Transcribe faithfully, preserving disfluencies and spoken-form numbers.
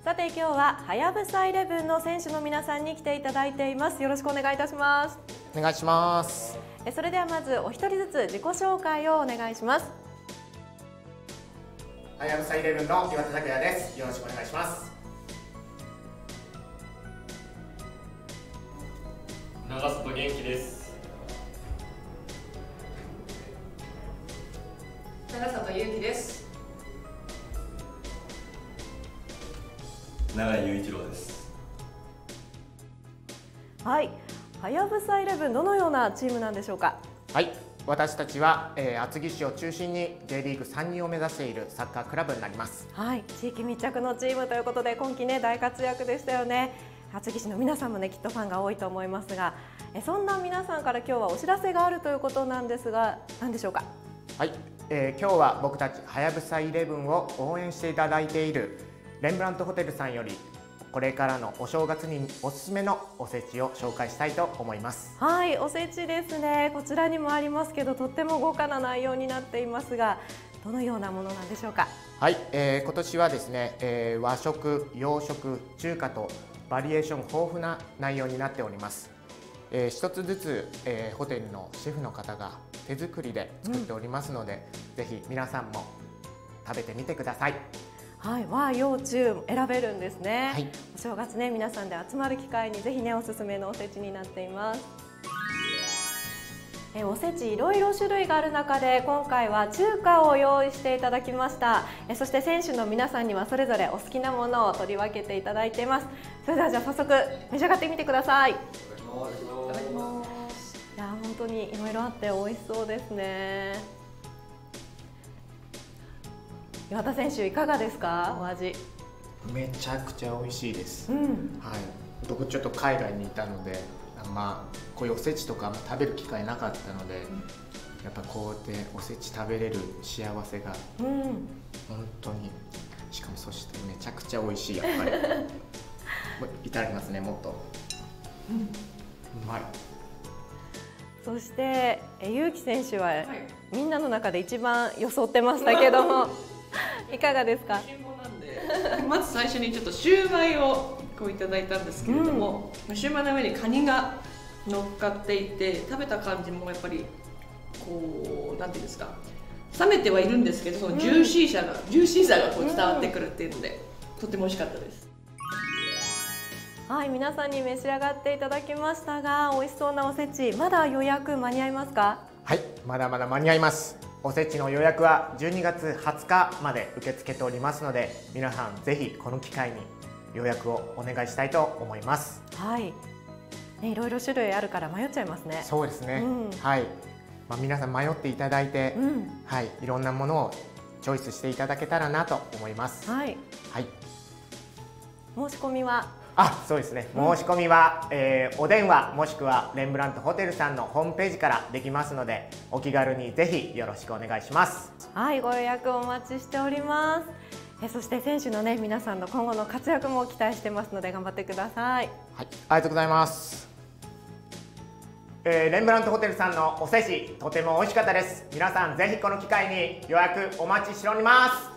さて今日ははやぶさイレブンの選手の皆さんに来ていただいています。よろしくお願いいたします。 お願いします。 えそれではまずお一人ずつ自己紹介をお願いします。 はやぶさイレブンの岩田拓也です。よろしくお願いします。 長里元気です。 長里祐希です。 永井雄一郎です。 はい、はやぶさイレブンどのようなチームなんでしょうか。 はい、私たちは、えー、厚木市を中心に ジェイリーグさんにんを目指しているサッカークラブになります。 はい、地域密着のチームということで今季ね大活躍でしたよね。厚木市の皆さんもねきっとファンが多いと思いますが、えそんな皆さんから今日はお知らせがあるということなんですが、何でしょうか。 はい、えー、今日は僕たちはやぶさイレブンを応援していただいているレンブラントホテルさんよりこれからのお正月におすすめのおせちを紹介したいと思います。 はい、おせちですね。こちらにもありますけどとっても豪華な内容になっていますが、どのようなものなんでしょうか。 はい、えー、今年はですね、えー、和食、洋食、中華とバリエーション豊富な内容になっております。えー、一つずつ、えー、ホテルのシェフの方が手作りで作っておりますので、うん、ぜひ皆さんも食べてみてください。 はい、和洋中選べるんですね。はい、お正月ね皆さんで集まる機会にぜひねおすすめのおせちになっています。えおせちいろいろ種類がある中で今回は中華を用意していただきました。えそして選手の皆さんにはそれぞれお好きなものを取り分けていただいています。それではじゃあ早速召し上がってみてください。いただきます。いや本当にいろいろあって美味しそうですね。岩田選手いかがですか、お味。 めちゃくちゃ美味しいです。 うん、 はい、僕ちょっと海外にいたので、まあこういうおせちとか食べる機会なかったので、うん、やっぱこうやっておせち食べれる幸せが、うん、本当に、しかもそしてめちゃくちゃ美味しい。やっぱりいただきますね。もっと、うん、うまい。 そして祐希選手は、はい、みんなの中で一番装ってましたけどもいかがですか。 まず最初にちょっとシューマイをこういただいたんですけれども、うん、シューマイの上にカニが乗っかっていて、食べた感じもやっぱりこうなんていうんですか、冷めてはいるんですけど、そのジューシーさが、うん、ジューシーさがこう伝わってくるっていうので、うん、とても美味しかったです。 はい、皆さんに召し上がっていただきましたが、美味しそうなおせちまだ予約間に合いますか。 はい、まだまだ間に合います。おせちの予約はじゅうにがつはつかまで受け付けておりますので、皆さんぜひこの機会に予約をお願いしたいと思います。 はい、ね、いろいろ種類あるから迷っちゃいますね。 そうですね、うん、はい、まあ、皆さん迷っていただいて、うん、はい、いろんなものをチョイスしていただけたらなと思います。 はい、 はい、 申し込みはあ、そうですね。申し込みは、うん、えー、お電話もしくはレンブラントホテルさんのホームページからできますので、お気軽にぜひよろしくお願いします。 はい、ご予約お待ちしております。えそして選手のね皆さんの今後の活躍も期待してますので頑張ってください。 はい、ありがとうございます。えー、レンブラントホテルさんのおせちとても美味しかったです。皆さんぜひこの機会に予約お待ちしております。